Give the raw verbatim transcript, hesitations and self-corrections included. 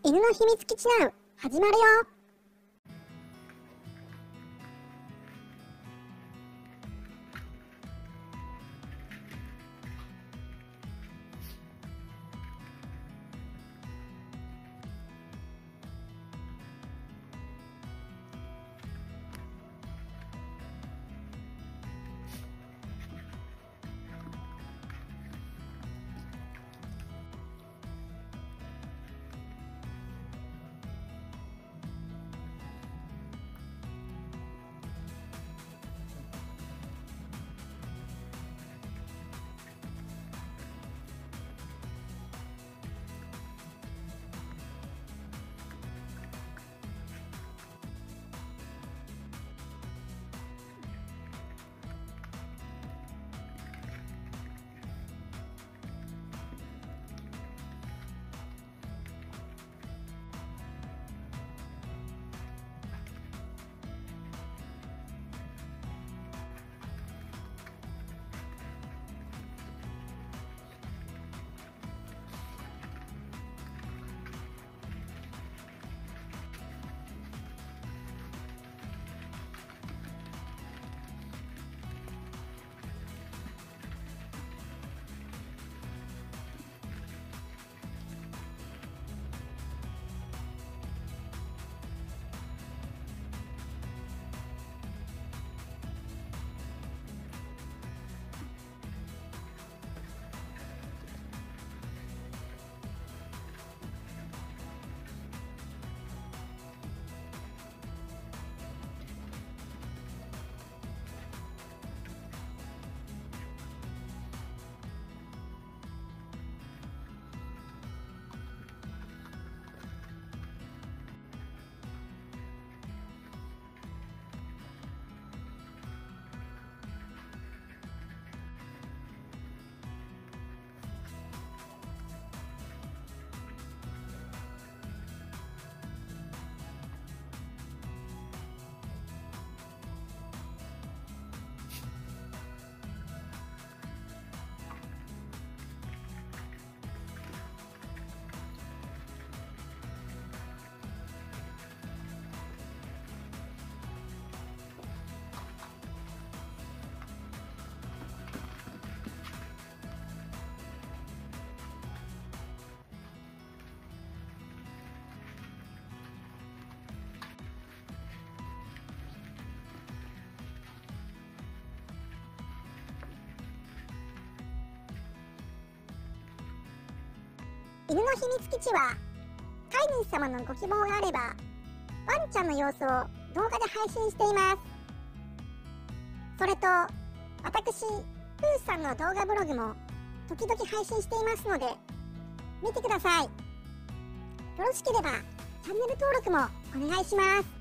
犬の秘密基地ナウ始まるよ。犬の秘密基地は飼い主様のご希望があればワンちゃんの様子を動画で配信しています。それと私プーさんの動画ブログも時々配信していますので見てください。よろしければチャンネル登録もお願いします。